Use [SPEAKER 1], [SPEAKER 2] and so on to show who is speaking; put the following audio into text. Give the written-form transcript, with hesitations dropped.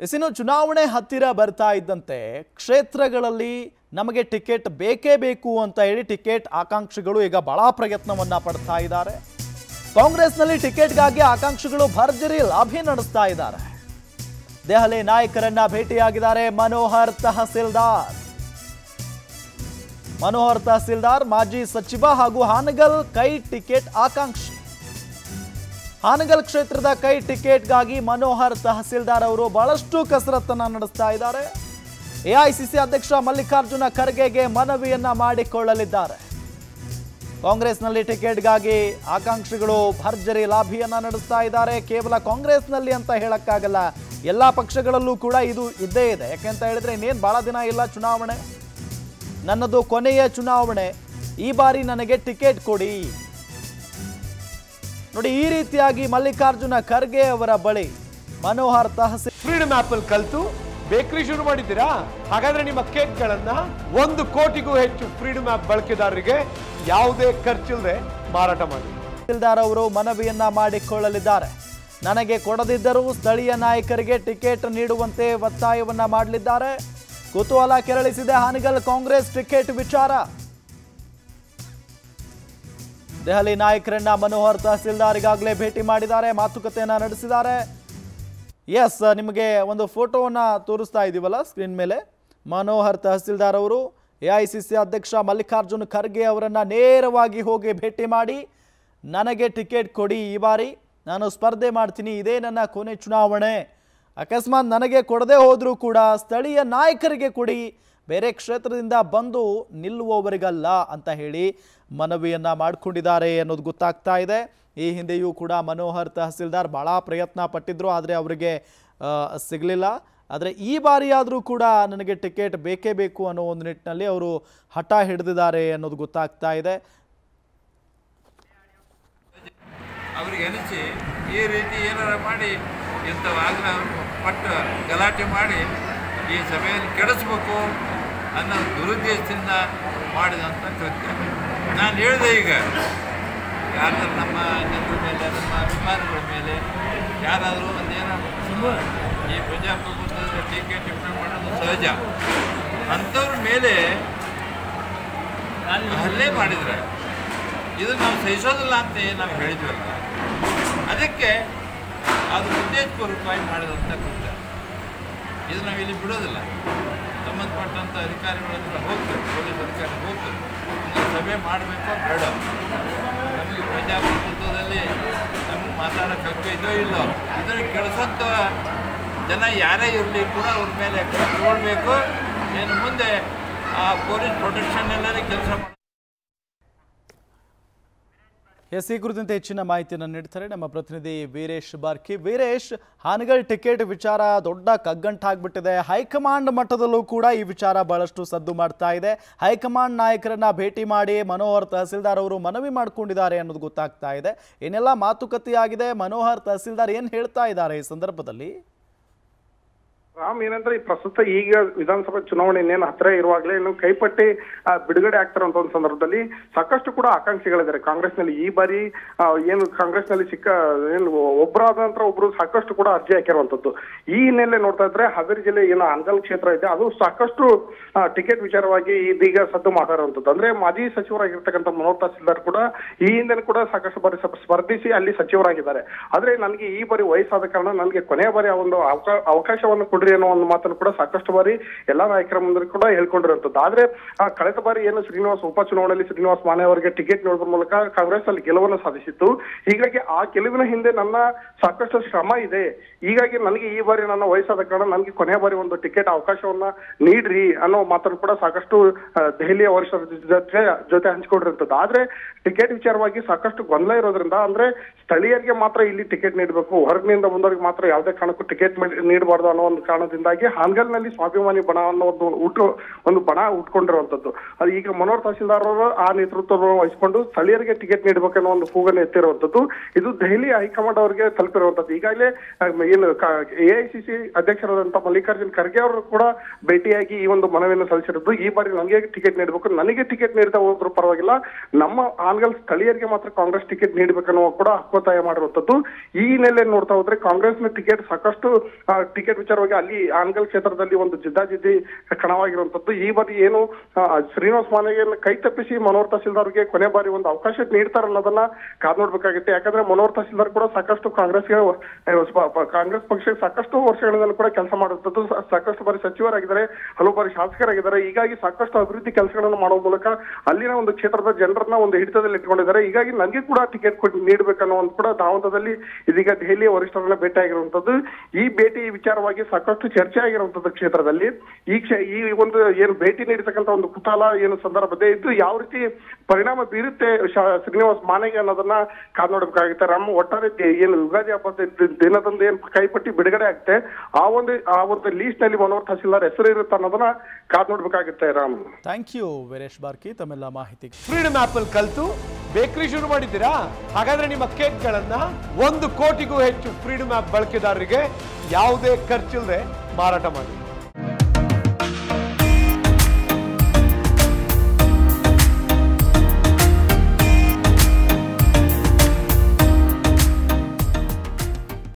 [SPEAKER 1] ಇನ್ನು ಚುನಾವಣೆ ಹತ್ತಿರ ಬರ್ತಾ ಇದ್ದಂತೆ ಕ್ಷೇತ್ರಗಳಲ್ಲಿ ನಮಗೆ ಟಿಕೆಟ್ ಬೇಕೇ ಬೇಕು ಅಂತ ಹೇಳಿ ಟಿಕೆಟ್ ಆಕಾಂಕ್ಷಿಗಳು ಈಗ ಬಹಳ ಪ್ರಯತ್ನವನ್ನ ಪಡ್ತಾ ಇದ್ದಾರೆ. ಕಾಂಗ್ರೆಸ್ನಲ್ಲಿ ಟಿಕೆಟ್ಗಾಗಿ ಆಕಾಂಕ್ಷಿಗಳು ಭರ್ಜರಿ ಲಾಭಿ ನಡೆಸ್ತಾ ಇದ್ದಾರೆ. ದೆಹಲಿ ನಾಯಕರನ್ನ ಭೇಟಿಯಾಗಿದ್ದಾರೆ ಮನೋಹರ್ ತಹಸೀಲ್ದಾರ್ ಮಾಜಿ ಸಚಿವ ಹಾಗೂ ಹಾನಗಲ್ ಕೈ ಟಿಕೆಟ್ ಆಕಾಂಕ್ಷಿ. ಹಾನಗಲ್ ಕ್ಷೇತ್ರದ ಕೈ ಟಿಕೆಟ್ಗಾಗಿ ಮನೋಹರ್ ತಹಸೀಲ್ದಾರ್ ಅವರು ಬಹಳಷ್ಟು ಕಸರತ್ತನ್ನ ನಡೆಸ್ತಾ ಇದ್ದಾರೆ. ಎಐಸಿಸಿ ಅಧ್ಯಕ್ಷ ಮಲ್ಲಿಕಾರ್ಜುನ ಖರ್ಗೆಗೆ ಮನವಿಯನ್ನ ಮಾಡಿಕೊಳ್ಳಲಿದ್ದಾರೆ. ಕಾಂಗ್ರೆಸ್ನಲ್ಲಿ ಟಿಕೆಟ್ಗಾಗಿ ಆಕಾಂಕ್ಷಿಗಳು ಭರ್ಜರಿ ಲಾಭಿಯನ್ನ ನಡೆಸ್ತಾ ಇದ್ದಾರೆ. ಕೇವಲ ಕಾಂಗ್ರೆಸ್ನಲ್ಲಿ ಅಂತ ಹೇಳಕ್ಕಾಗಲ್ಲ, ಎಲ್ಲಾ ಪಕ್ಷಗಳಲ್ಲೂ ಕೂಡ ಇದು ಇದ್ದೇ ಇದೆ. ಯಾಕೆಂತ ಹೇಳಿದ್ರೆ ಇನ್ನೇನು ಬಹಳ ದಿನ ಇಲ್ಲ ಚುನಾವಣೆ, ನನ್ನದು ಕೊನೆಯ ಚುನಾವಣೆ, ಈ ಬಾರಿ ನನಗೆ ಟಿಕೆಟ್ ಕೊಡಿ ನೋಡಿ. ಈ ರೀತಿಯಾಗಿ ಮಲ್ಲಿಕಾರ್ಜುನ ಖರ್ಗೆ ಅವರ ಬಳಿ ಮನೋಹರ್ ತಹಸೀಲ್
[SPEAKER 2] ಫ್ರೀಡಮ್ ಆಪ್ ಅಲ್ಲಿ ಕಲಿತು ಬೇಕರಿ ಶುರು ಮಾಡಿದ್ದೀರಾ? ಹಾಗಾದ್ರೆ ನಿಮ್ಮ ಕೇಕ್ ಗಳನ್ನ 1 ಕೋಟಿಗೂ ಹೆಚ್ಚು ಫ್ರೀಡಮ್ ಆಪ್ ಬಳಕೆದಾರರಿಗೆ ಯಾವುದೇ ಖರ್ಚಿಲ್ಲದೆ ಮಾರಾಟ ಮಾಡಿ.
[SPEAKER 1] ತಹಸೀಲ್ದಾರ್ ಅವರು ಮನವಿಯನ್ನ ಮಾಡಿಕೊಳ್ಳಲಿದ್ದಾರೆ. ನನಗೆ ಕೊಡದಿದ್ದರೂ ಸ್ಥಳೀಯ ನಾಯಕರಿಗೆ ಟಿಕೆಟ್ ನೀಡುವಂತೆ ಒತ್ತಾಯವನ್ನ ಮಾಡಲಿದ್ದಾರೆ. ಕುತೂಹಲ ಕೆರಳಿಸಿದೆ ಹಾನಗಲ್ ಕಾಂಗ್ರೆಸ್ ಟಿಕೆಟ್ ವಿಚಾರ. ದೆಹಲಿ ನಾಯಕರನ್ನ ಮನೋಹರ್ ತಹಸೀಲ್ದಾರ್ ಈಗಾಗಲೇ ಭೇಟಿ ಮಾಡಿದ್ದಾರೆ, ಮಾತುಕತೆಯನ್ನ ನಡೆಸಿದ್ದಾರೆ. ಎಸ್, ನಿಮಗೆ ಒಂದು ಫೋಟೋವನ್ನ ತೋರಿಸ್ತಾ ಇದೀವಲ್ಲ ಸ್ಕ್ರೀನ್ ಮೇಲೆ. ಮನೋಹರ್ ತಹಸೀಲ್ದಾರ್ ಅವರು ಎಐಸಿಸಿ ಅಧ್ಯಕ್ಷ ಮಲ್ಲಿಕಾರ್ಜುನ ಖರ್ಗೆ ಅವರನ್ನ ನೇರವಾಗಿ ಹೋಗಿ ಭೇಟಿ ಮಾಡಿ, ನನಗೆ ಟಿಕೆಟ್ ಕೊಡಿ, ಈ ಬಾರಿ ನಾನು ಸ್ಪರ್ಧೆ ಮಾಡ್ತೀನಿ, ಇದೇ ನನ್ನ ಕೊನೆ ಚುನಾವಣೆ, ಅಕಸ್ಮಾತ್ ನನಗೆ ಕೊಡದೆ ಹೋದರೂ ಕೂಡ ಸ್ಥಳೀಯ ನಾಯಕರಿಗೆ ಕೊಡಿ, ಬೇರೆ ಕ್ಷೇತ್ರದಿಂದ ಬಂದು ನಿಲ್ಲುವವರಿಗಲ್ಲ ಅಂತ ಹೇಳಿ ಮನವಿಯನ್ನ ಮಾಡಿಕೊಂಡಿದ್ದಾರೆ ಅನ್ನೋದು ಗೊತ್ತಾಗ್ತಾ ಇದೆ. ಈ ಹಿಂದೆಯೂ ಕೂಡ ಮನೋಹರ್ ತಹಸೀಲ್ದಾರ್ ಬಹಳ ಪ್ರಯತ್ನ ಪಟ್ಟಿದ್ರು, ಆದರೆ ಅವರಿಗೆ ಸಿಗಲಿಲ್ಲ. ಆದರೆ ಈ ಬಾರಿ ಆದರೂ ಕೂಡ ನನಗೆ ಟಿಕೆಟ್ ಬೇಕೇ ಬೇಕು ಅನ್ನೋ ಒಂದು ನಿಟ್ಟಿನಲ್ಲಿ ಅವರು ಹಠ ಹಿಡಿದಿದ್ದಾರೆ ಅನ್ನೋದು ಗೊತ್ತಾಗ್ತಾ ಇದೆ.
[SPEAKER 3] ಅವ್ರಿಗೆ ಅನಿಸಿ ಈ ರೀತಿ ಏನಾರ ಮಾಡಿ ಇಂಥವಾಗ್ಲ ಪಟ್ಟು ಗಲಾಟೆ ಮಾಡಿ ಈ ಸಭೆಯನ್ನು ಕೆಡಿಸ್ಬೇಕು ಅನ್ನೋ ದುರುದ್ದೇಶದಿಂದ ಮಾಡಿದಂಥ ಕೃತ್ಯ. ನಾನು ಹೇಳಿದೆ, ಈಗ ಯಾರಾದ್ರೂ ನಮ್ಮ ಜನರ ಮೇಲೆ, ನಮ್ಮ ಅಭಿಮಾನಿಗಳ ಮೇಲೆ ಯಾರಾದರೂ ಒಂದೇನೋ ಈ ಪ್ರಜಾಪ್ರಭುತ್ವದ ಟೀಕೆ ಟಿಪ್ಪಣಿ ಮಾಡೋದು ಸಹಜ. ಅಂಥವ್ರ ಮೇಲೆ ಹಲ್ಲೆ ಮಾಡಿದರೆ ಇದು ನಾವು ಸಹಿಸೋದಿಲ್ಲ ಅಂತ ನಾವು ಹೇಳಿದ್ವಲ್ಲ, ಅದಕ್ಕೆ ಅದು ಉದ್ದೇಶಪೂರ್ವಕವಾಗಿ ಮಾಡಿದಂಥ ಕೃತ್ಯ. ಇದು ನಾವು ಇಲ್ಲಿ ಬಿಡೋದಿಲ್ಲ. ಸಂಬಂಧಪಟ್ಟಂಥ ಅಧಿಕಾರಿಗಳ ಹತ್ರ ಹೋಗ್ತೇವೆ, ಪೊಲೀಸ್ ಅಧಿಕಾರಿ ಹೋಗ್ತೇವೆ, ಸಭೆ ಮಾಡಬೇಕೋ ಬೇಡ, ನಮಗೆ ಪ್ರಜಾಪ್ರಭುತ್ವದಲ್ಲಿ ನಮಗೆ ಮಾತಾಡೋಕ್ಕೆ ಹಕ್ಕು ಇದೋ ಇಲ್ಲೋ, ಇದನ್ನು ಕೆಡಿಸೋಂಥ ಜನ ಯಾರೇ ಇರಲಿ ಕೂಡ ಅವ್ರ ಮೇಲೆ ತಗೊಳ್ಬೇಕು. ಏನು ಮುಂದೆ ಆ ಪೊಲೀಸ್ ಪ್ರೊಟೆಕ್ಷನ್ ಎಲ್ಲರೂ ಕೆಲಸ ಮಾಡಿ.
[SPEAKER 1] ಎಸ್, ಈ ಕುರಿತಂತೆ ಹೆಚ್ಚಿನ ಮಾಹಿತಿಯನ್ನು ನೀಡ್ತಾರೆ ನಮ್ಮ ಪ್ರತಿನಿಧಿ ವೀರೇಶ್ ಬಾರ್ಕಿ. ವೀರೇಶ್, ಹಾನಗಲ್ ಟಿಕೆಟ್ ವಿಚಾರ ದೊಡ್ಡ ಕಗ್ಗಂಟಾಗ್ಬಿಟ್ಟಿದೆ. ಹೈಕಮಾಂಡ್ ಮಟ್ಟದಲ್ಲೂ ಕೂಡ ಈ ವಿಚಾರ ಬಹಳಷ್ಟು ಸದ್ದು ಮಾಡ್ತಾ ಇದೆ. ಹೈಕಮಾಂಡ್ ನಾಯಕರನ್ನ ಭೇಟಿ ಮಾಡಿ ಮನೋಹರ್ ತಹಸೀಲ್ದಾರ್ ಅವರು ಮನವಿ ಮಾಡಿಕೊಂಡಿದ್ದಾರೆ ಅನ್ನೋದು ಗೊತ್ತಾಗ್ತಾ ಇದೆ. ಏನೆಲ್ಲ ಮಾತುಕತೆಯಾಗಿದೆ, ಮನೋಹರ್ ತಹಸೀಲ್ದಾರ್ ಏನು ಹೇಳ್ತಾ ಇದ್ದಾರೆ ಈ ಸಂದರ್ಭದಲ್ಲಿ?
[SPEAKER 4] ರಾಮ್, ಏನಂದ್ರೆ ಈ ಪ್ರಸ್ತುತ ಈಗ ವಿಧಾನಸಭೆ ಚುನಾವಣೆ ಇನ್ನೇನು ಹತ್ತಿರ ಇರುವಾಗಲೇ ಇನ್ನು ಕೈಪಟ್ಟಿ ಬಿಡುಗಡೆ ಆಗ್ತಾರಂತ ಒಂದು ಸಂದರ್ಭದಲ್ಲಿ ಸಾಕಷ್ಟು ಕೂಡ ಆಕಾಂಕ್ಷಿಗಳಿದ್ದಾರೆ ಕಾಂಗ್ರೆಸ್ನಲ್ಲಿ. ಈ ಬಾರಿ ಏನು ಕಾಂಗ್ರೆಸ್ನಲ್ಲಿ ಏನು ಒಬ್ಬರಾದ ನಂತರ ಒಬ್ರು ಸಾಕಷ್ಟು ಕೂಡ ಅರ್ಜಿ ಹಾಕಿರುವಂತದ್ದು. ಈ ಹಿನ್ನೆಲೆ ನೋಡ್ತಾ ಇದ್ರೆ ಹಾವೇರಿ ಜಿಲ್ಲೆ ಏನು ಹಾನಗಲ್ ಕ್ಷೇತ್ರ ಇದೆ, ಅದು ಸಾಕಷ್ಟು ಟಿಕೆಟ್ ವಿಚಾರವಾಗಿ ಇದೀಗ ಸದ್ದು ಮಾತಾಡುವಂಥದ್ದು. ಅಂದ್ರೆ ಮಾಜಿ ಸಚಿವರಾಗಿರ್ತಕ್ಕಂಥ ಮನೋಹರ್ ತಹಸೀಲ್ದಾರ್ ಕೂಡ ಈ ಹಿಂದೆ ಕೂಡ ಸಾಕಷ್ಟು ಬಾರಿ ಸ್ಪರ್ಧಿಸಿ ಅಲ್ಲಿ ಸಚಿವರಾಗಿದ್ದಾರೆ. ಆದ್ರೆ ನನಗೆ ಈ ಬಾರಿ ವಯಸ್ಸಾದ ಕಾರಣ ನನಗೆ ಕೊನೆಯ ಬಾರಿ ಆ ಒಂದು ಅವಕಾಶವನ್ನು ಅನ್ನೋ ಒಂದು ಮಾತನ್ನು ಕೂಡ ಸಾಕಷ್ಟು ಬಾರಿ ಎಲ್ಲಾ ನಾಯಕರ ಮುಂದೆ ಕೂಡ ಹೇಳ್ಕೊಂಡಿರುವಂತದ್ದು. ಆದ್ರೆ ಕಳೆದ ಬಾರಿ ಏನು ಉಪಚುನಾವಣೆಯಲ್ಲಿ ಶ್ರೀನಿವಾಸ್ ಮಾನೆ ಅವರಿಗೆ ಟಿಕೆಟ್ ನೀಡುವ ಮೂಲಕ ಕಾಂಗ್ರೆಸ್ ಅಲ್ಲಿ ಗೆಲುವನ್ನು ಸಾಧಿಸಿತ್ತು. ಹೀಗಾಗಿ ಆ ಗೆಲುವಿನ ಹಿಂದೆ ನನ್ನ ಸಾಕಷ್ಟು ಶ್ರಮ ಇದೆ. ಹೀಗಾಗಿ ನನಗೆ ಈ ಬಾರಿ ನನ್ನ ವಯಸ್ಸಾದ ಕಾರಣ ನನಗೆ ಕೊನೆಯ ಬಾರಿ ಒಂದು ಟಿಕೆಟ್ ಅವಕಾಶವನ್ನ ನೀಡ್ರಿ ಅನ್ನೋ ಮಾತನ್ನು ಕೂಡ ಸಾಕಷ್ಟು ದೆಹಲಿಯ ವರಿಷ್ಠರ ಜೊತೆ ಹಂಚಿಕೊಂಡಿರುವಂತದ್ದು. ಆದ್ರೆ ಟಿಕೆಟ್ ವಿಚಾರವಾಗಿ ಸಾಕಷ್ಟು ಗೊಂದಲ ಇರೋದ್ರಿಂದ, ಅಂದ್ರೆ ಸ್ಥಳೀಯರಿಗೆ ಮಾತ್ರ ಇಲ್ಲಿ ಟಿಕೆಟ್ ನೀಡಬೇಕು, ಹೊರಗಿನಿಂದ ಬಂದವರಿಗೆ ಮಾತ್ರ ಯಾವುದೇ ಕಾರಣಕ್ಕೂ ಟಿಕೆಟ್ ನೀಡಬಾರ್ದು ಅನ್ನೋ ಒಂದು ಕಾರಣದಿಂದಾಗಿ ಹಾನಗಲ್ನಲ್ಲಿ ಸ್ವಾಭಿಮಾನಿ ಬಣ ಅನ್ನೋ ಒಂದು ಬಣ ಉಟ್ಕೊಂಡಿರುವಂತದ್ದು. ಅದು ಈಗ ಮನೋಹರ್ ತಹಸೀಲ್ದಾರ್ ಅವರು ಆ ನೇತೃತ್ವವನ್ನು ವಹಿಸಿಕೊಂಡು ಸ್ಥಳೀಯರಿಗೆ ಟಿಕೆಟ್ ನೀಡಬೇಕನ್ನೋ ಒಂದು ಕೂಗನ್ನು ಎತ್ತಿರುವಂತದ್ದು. ಇದು ದೆಹಲಿ ಹೈಕಮಾಂಡ್ ಅವರಿಗೆ ತಲುಪಿರುವಂತದ್ದು. ಈಗಾಗಲೇ ಏನು ಎಐಸಿಸಿ ಅಧ್ಯಕ್ಷರಾದಂತಹ ಮಲ್ಲಿಕಾರ್ಜುನ್ ಖರ್ಗೆ ಅವರು ಕೂಡ ಭೇಟಿಯಾಗಿ ಈ ಒಂದು ಮನವಿಯನ್ನು ಸಲ್ಲಿಸಿರೋದು. ಈ ಬಾರಿ ನನಗೆ ಟಿಕೆಟ್ ನೀಡಬೇಕು, ನನಗೆ ಟಿಕೆಟ್ ನೀಡದೆ ಹೋದ್ರೂ ಪರವಾಗಿಲ್ಲ, ನಮ್ಮ ಹಾನಗಲ್ ಸ್ಥಳೀಯರಿಗೆ ಮಾತ್ರ ಕಾಂಗ್ರೆಸ್ ಟಿಕೆಟ್ ನೀಡಬೇಕನ್ನೋ ಕೂಡ ಹಕ್ಕೊತ್ತಾಯ ಮಾಡಿರುವಂತದ್ದು. ಈ ಹಿನ್ನೆಲೆ ನೋಡ್ತಾ ಹೋದ್ರೆ ಕಾಂಗ್ರೆಸ್ನ ಟಿಕೆಟ್ ಸಾಕಷ್ಟು ಟಿಕೆಟ್ ವಿಚಾರವಾಗಿ ಅಲ್ಲಿ ಆನಗಲ್ ಕ್ಷೇತ್ರದಲ್ಲಿ ಒಂದು ಜಿದ್ದಾಜಿದ್ದಿ ಕಣವಾಗಿರುವಂತದ್ದು. ಈ ಬಾರಿ ಏನು ಶ್ರೀನಿವಾಸ್ ಮಾನೆಗೆ ಕೈ ತಪ್ಪಿಸಿ ಮನೋಹರ್ ತಹಸೀಲ್ದಾರ್ಗೆ ಕೊನೆ ಬಾರಿ ಒಂದು ಅವಕಾಶ ನೀಡ್ತಾರ ಅನ್ನೋದನ್ನ ಕಾದ್ ನೋಡ್ಬೇಕಾಗುತ್ತೆ. ಯಾಕಂದ್ರೆ ಮನೋಹರ್ ತಹಸೀಲ್ದಾರ್ ಕೂಡ ಸಾಕಷ್ಟು ಕಾಂಗ್ರೆಸ್ ಪಕ್ಷಕ್ಕೆ ಸಾಕಷ್ಟು ವರ್ಷಗಳಿಂದ ಕೂಡ ಕೆಲಸ ಮಾಡುವಂತದ್ದು, ಸಾಕಷ್ಟು ಬಾರಿ ಸಚಿವರಾಗಿದ್ದಾರೆ, ಹಲವು ಬಾರಿ ಶಾಸಕರಾಗಿದ್ದಾರೆ. ಹೀಗಾಗಿ ಸಾಕಷ್ಟು ಅಭಿವೃದ್ಧಿ ಕೆಲಸಗಳನ್ನು ಮಾಡುವ ಮೂಲಕ ಅಲ್ಲಿನ ಒಂದು ಕ್ಷೇತ್ರದ ಜನರನ್ನ ಒಂದು ಹಿಡಿತದಲ್ಲಿ ಇಟ್ಕೊಂಡಿದ್ದಾರೆ. ಹೀಗಾಗಿ ನನಗೆ ಕೂಡ ಟಿಕೆಟ್ ಕೊಟ್ಟು ನೀಡಬೇಕನ್ನೋ ಒಂದು ಕೂಡ ಧಾವಂತದಲ್ಲಿ ಇದೀಗ ದೆಹಲಿಯ ವರಿಷ್ಠರನ್ನ ಭೇಟಿ ಆಗಿರುವಂತದ್ದು. ಈ ಭೇಟಿ ವಿಚಾರವಾಗಿ ಸಾಕಷ್ಟು ಚರ್ಚೆ ಆಗಿರುವಂತದ್ದು ಕ್ಷೇತ್ರದಲ್ಲಿ. ಈ ಒಂದು ಏನು ಭೇಟಿ ನೀಡತಕ್ಕಂತ ಒಂದು ಕುತೂಹಲ ಏನು ಸಂದರ್ಭದಲ್ಲಿ ಇದ್ದು ಯಾವ ರೀತಿ ಪರಿಣಾಮ ಬೀರುತ್ತೆ ಶ್ರೀನಿವಾಸ್ ಮಾನೆಗೆ ಅನ್ನೋದನ್ನ ಕಾದ್ ನೋಡ್ಬೇಕಾಗುತ್ತೆ. ಒಟ್ಟಾರೆ ಏನು ಯುಗಾದಿ ಹಬ್ಬದ ದಿನದಂದು ಏನ್ ಕೈಪಟ್ಟಿ ಬಿಡುಗಡೆ ಆಗುತ್ತೆ ಆ ಒಂದು ಲೀಸ್ಟ್ ನಲ್ಲಿ ಮನೋಹರ್ ತಹಸೀಲ್ದಾರ್ ಹೆಸರು ಇರುತ್ತೆ ಅನ್ನೋದನ್ನ ಕಾದ್ ನೋಡ್ಬೇಕಾಗುತ್ತೆ. ರಾಮ್,
[SPEAKER 1] ಥ್ಯಾಂಕ್ ಯು ವೀರೇಶ್ ಬಾರ್ಕಿ ತಮ್ಮೆಲ್ಲ ಮಾಹಿತಿ.
[SPEAKER 2] ಫ್ರೀಡಮ್ ಆಪ್ ಅಲ್ಲಿ ಕಲ್ತು ಬೇಕರಿ ಶುರು ಮಾಡಿದ್ದೀರಾ? ಹಾಗಾದ್ರೆ ನಿಮ್ಮ ಕೇಕ್ಗಳನ್ನ 1 ಕೋಟಿಗೂ ಹೆಚ್ಚು ಫ್ರೀಡಮ್ ಆಪ್ ಬಳಕೆದಾರರಿಗೆ ಯಾವುದೇ ಖರ್ಚಿಲ್ಲದೆ ಮಾರಾಟ ಮಾಡಿ.